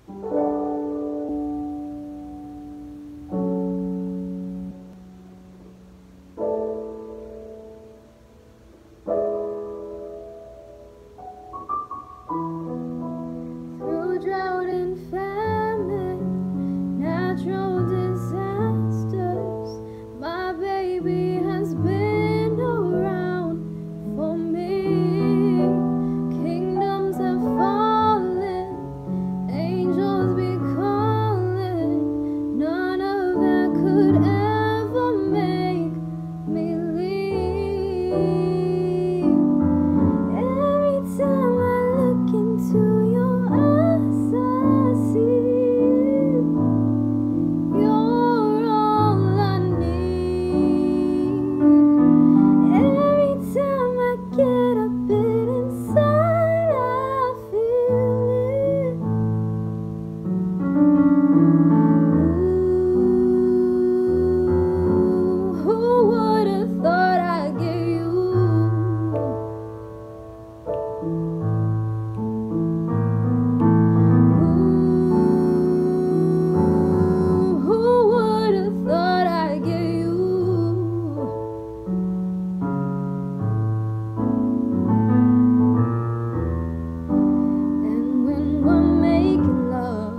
Through drought and famine, natural disasters, my baby has been around for me. Kingdoms have fallen, angels be calling, none of that could ever make me leave. Every time I look into your eyes, I see you're all I need. Every time I get a bit inside, I feel it. Ooh, who would have thought I'd get you? Who would have thought I'd get you? And when we're making love,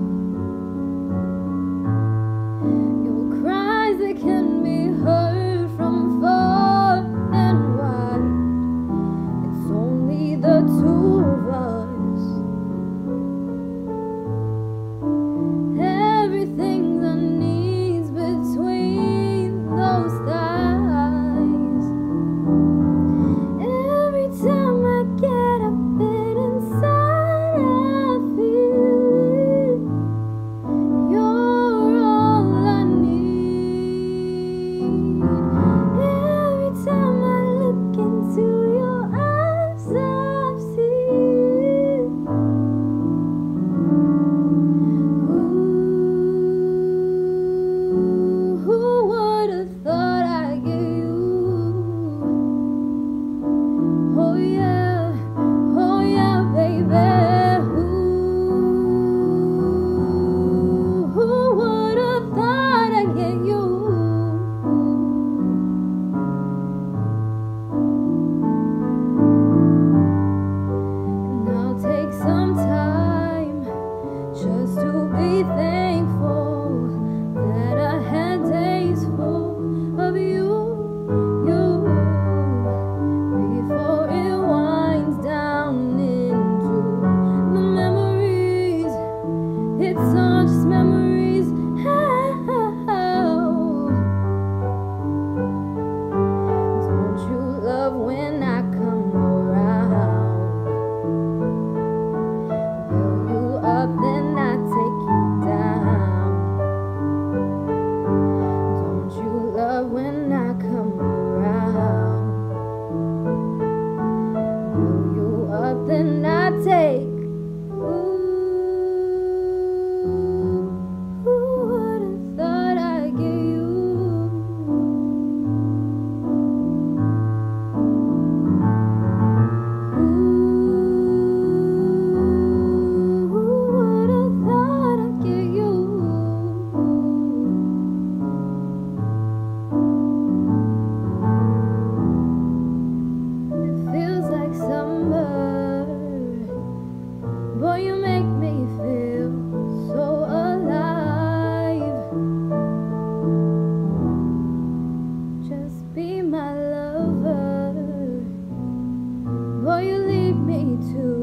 your cries, they can be heard from far and wide. It's only the two of us. Everything's unease between those thighs. Every time I get a bit inside, I feel it. You're all I need. Every time I look into your eyes, I see it. Ooh, who would have thought I'd get you? Oh yeah, baby. Ooh, who would have thought I'd get you? And I'll take some time just to be thankful that I had days full of you, before it winds down into the memories. It's all just memories. Don't you love when I come around? Fill you up, then I take you down. Don't you love when I come around? Fill you up, then I take. Ooh, who would have thought I'd get you? Who would have thought I'd get you? It feels like summer, boy, you make me feel so alive. Just be my lover, boy, you lead me to